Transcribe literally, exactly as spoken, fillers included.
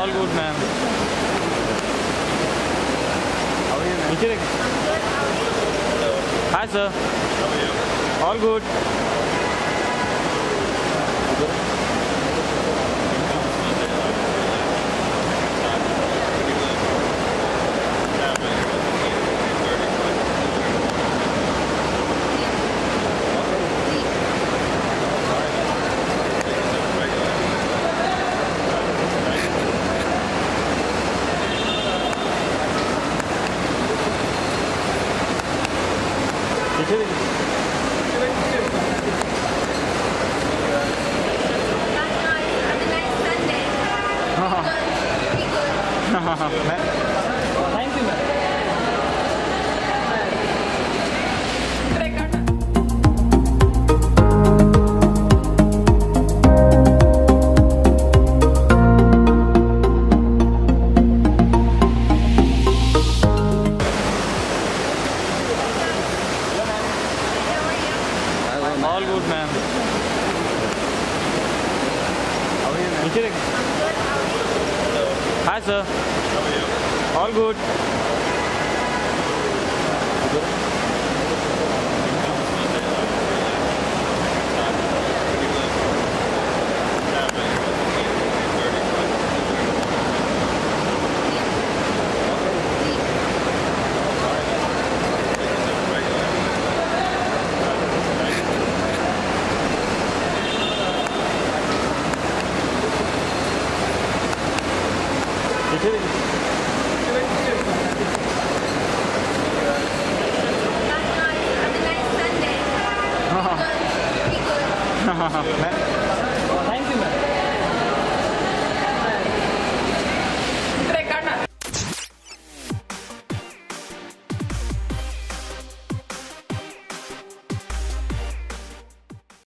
All good, ma'am. How are you, ma'am? Hi, sir. How are you? All good. Thank you, ma'am. All good, ma'am. How are you, ma'am? Hi, sir. How are you? All good. Have a nice Sunday. Be good. Be good.